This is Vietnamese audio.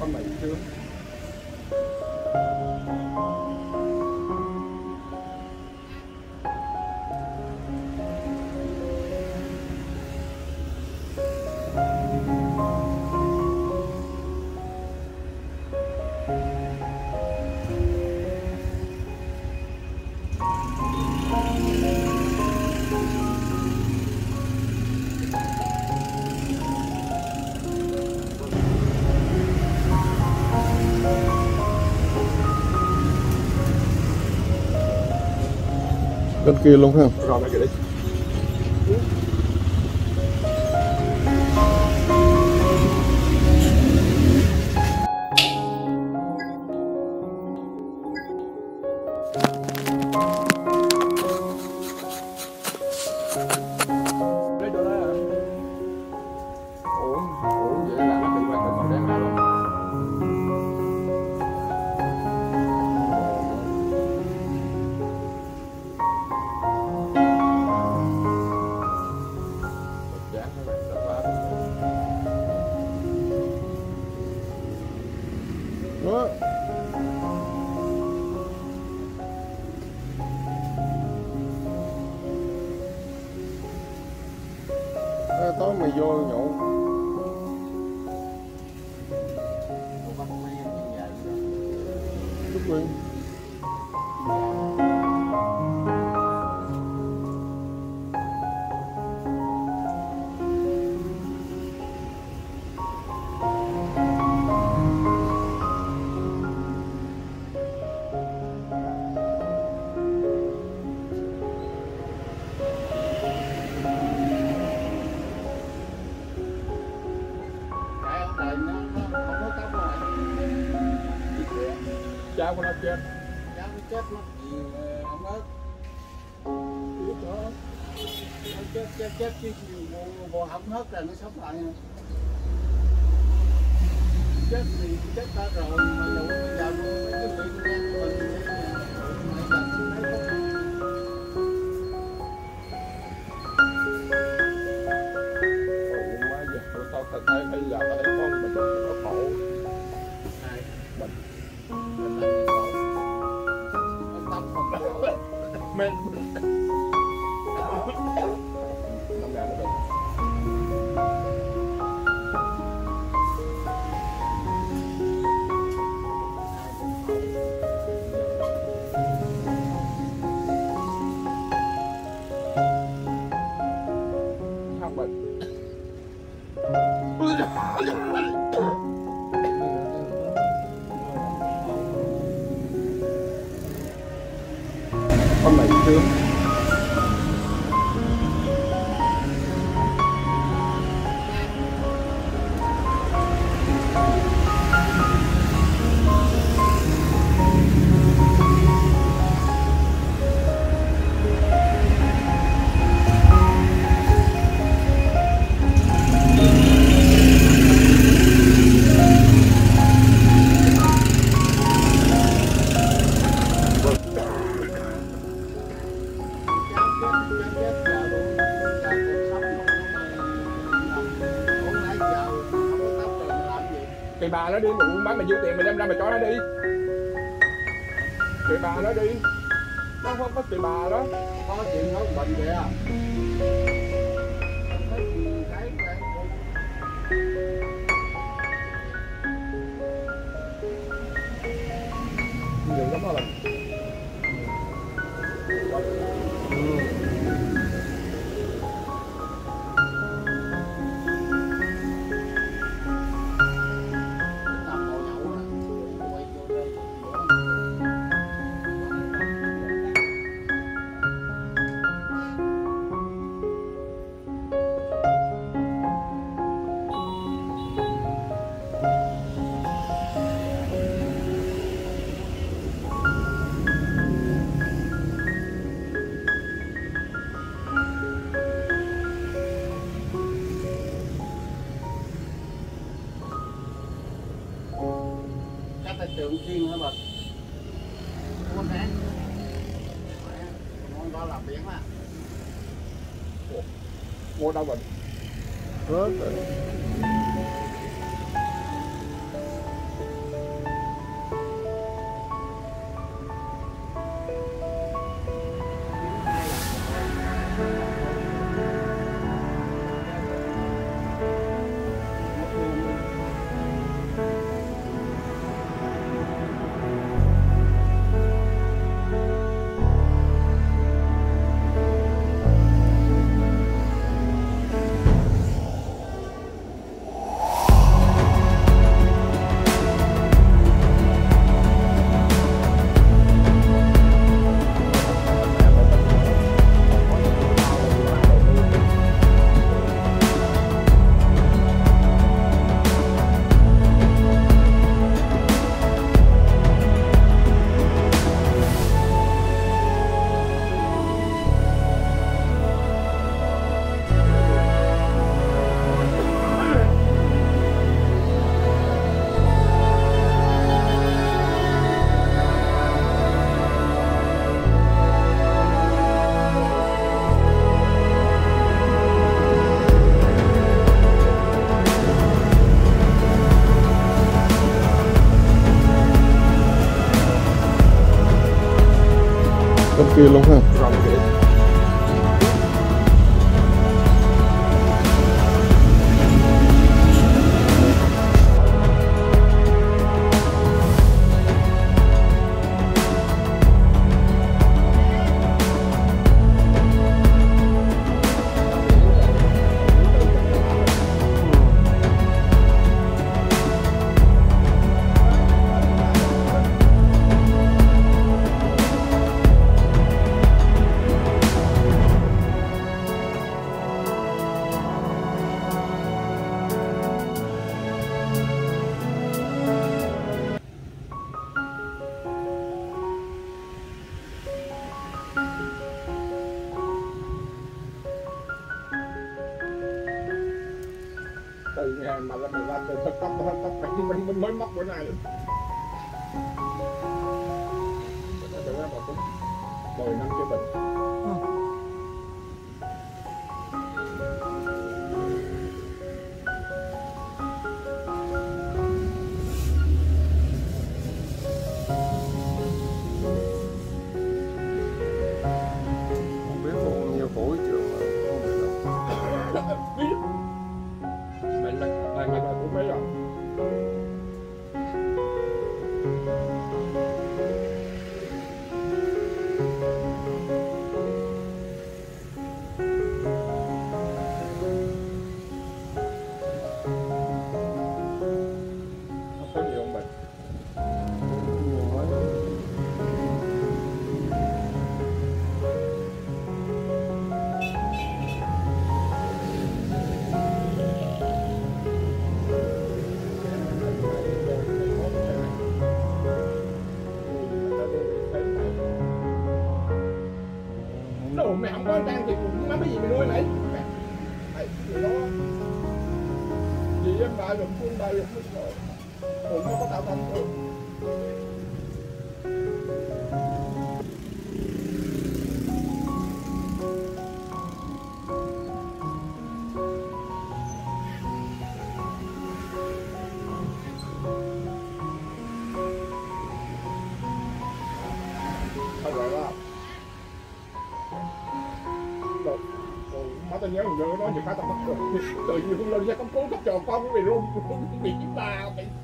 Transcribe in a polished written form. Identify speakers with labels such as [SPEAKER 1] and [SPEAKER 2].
[SPEAKER 1] con mày chưa.
[SPEAKER 2] Bên kia luôn phải không?
[SPEAKER 1] Rồi mày kìa đi. Lấy chỗ đó à? Ủa vậy là nó bị quẹt cái màu đen ra luôn. Dán các bạn đã phá
[SPEAKER 2] Đó. Tối mày vô nhậu. Chút Quyên.
[SPEAKER 1] cha của nó chết.
[SPEAKER 3] Cha nó chết mất vì ông ớt.
[SPEAKER 1] Biết đó.
[SPEAKER 3] Nó chết chứ bộ không hớt là nó sống lại. Chết thì chết ta rồi mà dù bây giờ mấy cái chuyện đen của mình mày dành xuống đấy không?
[SPEAKER 1] Quá giờ tao thấy bây giờ tao thấy con mình nó khổ.
[SPEAKER 3] Này,
[SPEAKER 1] Mình
[SPEAKER 3] mình làm gì khổ? Ông Tâm không khổ.
[SPEAKER 1] men năm ngàn nó được. Không bệnh. Con mày chưa. Thì bà nó đi mà bán mày dư tiền mày đem ra mày cho nó đi. Thì bà nó đi. Nó không có tiền bà đó.
[SPEAKER 3] Có chuyện nói bệnh kìa.
[SPEAKER 1] Nhiều lắm đó là.
[SPEAKER 3] Cái tượng chiên hả bật? Con bé. Con đó là biển á.
[SPEAKER 1] Mua đâu mình?
[SPEAKER 2] Rớt rồi. kia luôn ha.
[SPEAKER 1] Rồi kìa. Từ ngày mà mình ra từ thật tóc mình mới móc bữa nay được. Từ đó mà cũng 10 năm chưa bệnh.
[SPEAKER 2] Không biết còn nhiều khổ chưa mà không biết đâu.
[SPEAKER 1] Mình cũng mấy rồi. Không có nhiều bệnh.
[SPEAKER 2] Nhiều quá.
[SPEAKER 1] Đồ mày không có đang thì má cái gì mày nuôi mày? Mày gì đó. Gì em bà lụm phương đây không biết rồi. Ủa nó có tạo thành thôi. Thôi rồi đó. Má tao nhớ người nói chuyện khá tao mất rồi. Tự nhiên không lên xe cấp cứu cấp trò con của mày luôn. Bị 93 mày.